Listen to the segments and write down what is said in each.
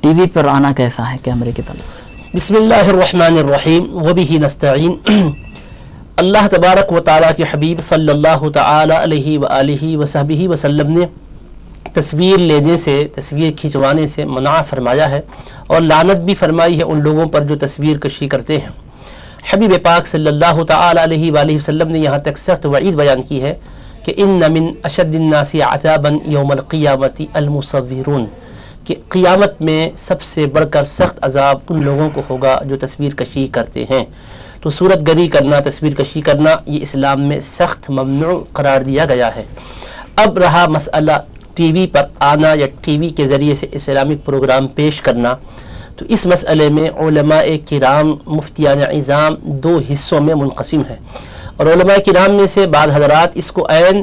T V پر آنا کیسا ہے کیمرے کے تعلق سے؟ بسم اللہ الرحمن الرحیم وبہ نستعین۔ اللہ تبارک و تعالیٰ کے حبیب صلی اللہ تعالی علیہ وآلہ وصحبہ وسلم نے تصویر لینے سے، تصویر کھنچوانے سے منع فرمایا ہے، اور لعنت بھی فرمائی ہے ان لوگوں پر جو تصویر کشی کرتے ہیں۔ حبیب پاک صلی اللہ تعالی علیہ وآلہ وسلم نے یہاں تک سخت وعید بیان کی ہے کہ ان من اشد الناس عذابا یوم القیامت المصورون، کہ قیامت میں سب سے بڑھ کر سخت عذاب ان لوگوں کو ہوگا جو تصویر کشی کرتے ہیں۔ تو صورت گری کرنا، تصویر کشی کرنا، یہ اسلام میں سخت ممنوع قرار دیا گیا ہے۔ اب رہا مسئلہ ٹی وی پر آنا یا ٹی وی کے ذریعے سے اسلامک پروگرام پیش کرنا، تو اس مسئلے میں علماء کرام مفتیان عظام دو حصوں میں منقسم ہیں، اور علماء کرام میں سے بعض حضرات اس کو عین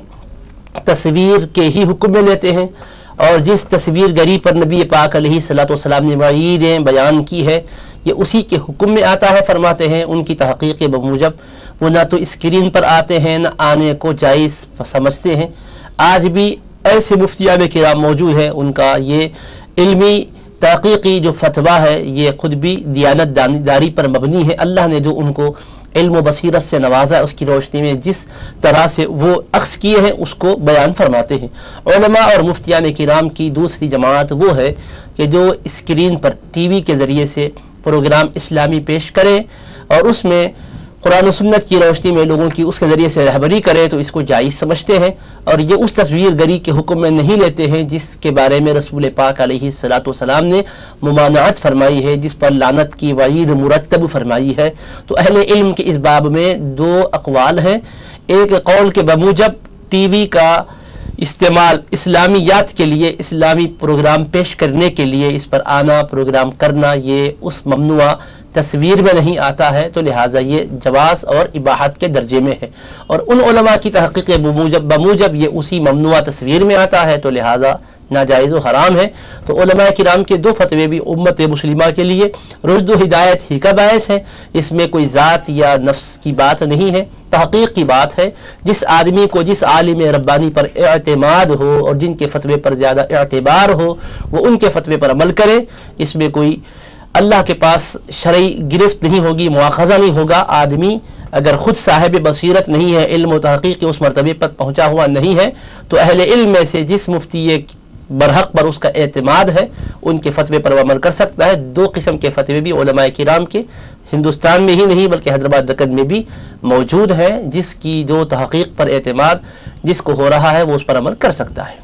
تصویر کے ہی حکم میں لیتے ہیں، اور جس تصویر گری پر نبی پاک علیہ الصلوۃ والسلام نے وعیدیں بیان کی ہے یہ اسی کے حکم میں آتا ہے۔ فرماتے ہیں ان کی تحقیق بموجب وہ نہ تو اسکرین پر آتے ہیں نہ آنے کو جائز سمجھتے ہیں۔ آج بھی ایسے مفتیان کرام موجود ہیں، ان کا یہ علمی تحقیقی جو فتویٰ ہے یہ خود بھی دیانت داری پر مبنی ہے۔ اللہ نے جو ان کو علم و بصیرت سے نوازا، اس کی روشنی میں جس طرح سے وہ اخذ کیے ہیں اس کو بیان فرماتے ہیں۔ علماء اور مفتیان کرام کی دوسری جماعت وہ ہے کہ جو اسکرین پر ٹی وی کے ذریعے سے پروگرام اسلامی پیش کرے اور اس میں قرآن و سنت کی روشنی میں لوگوں کی اس کے ذریعے سے رہبری کرے تو اس کو جائز سمجھتے ہیں، اور یہ اس تصویر گری کے حکم میں نہیں لیتے ہیں جس کے بارے میں رسول پاک علیہ الصلوۃ والسلام نے ممانعت فرمائی ہے، جس پر لعنت کی وعید مرتب فرمائی ہے۔ تو اہل علم کے اس باب میں دو اقوال ہیں۔ ایک قول کے بموجب ٹی وی کا استعمال اسلامیات کے لیے، اسلامی پروگرام پیش کرنے کے لیے اس پر آنا، پروگرام کرنا، یہ اس ممنوع تصویر میں نہیں آتا ہے، تو لہٰذا یہ جواز اور اباحت کے درجے میں ہے، اور ان علماء کی تحقیق بموجب یہ اسی ممنوع تصویر میں آتا ہے، تو لہٰذا ناجائز و حرام ہے۔ تو علماء کرام کے دو فتوے بھی امت مسلمہ کے لیے رشد و ہدایت ہی کا باعث ہے، اس میں کوئی ذات یا نفس کی بات نہیں ہے، تحقیق کی بات ہے۔ جس آدمی کو جس عالم ربانی پر اعتماد ہو اور جن کے فتوے پر زیادہ اعتبار ہو وہ ان کے فتوے پر عمل کرے، اس میں کوئی اللہ کے پاس شرعی گرفت نہیں ہوگی، مواخذہ نہیں ہوگا۔ آدمی اگر خود صاحب بصیرت نہیں ہے، علم و تحقیق کے اس مرتبے پر پہنچا ہوا نہیں ہے، تو اہل علم میں سے جس مفتی برحق پر اس کا اعتماد ہے ان کے فتوے پر وہ عمل کر سکتا ہے۔ دو قسم کے فتوے بھی علماء کرام کے ہندوستان میں ہی نہیں بلکہ حیدرآباد دکن میں بھی موجود ہیں، جس کی جو تحقیق پر اعتماد جس کو ہو رہا ہے وہ اس پر عمل کر سکتا ہے۔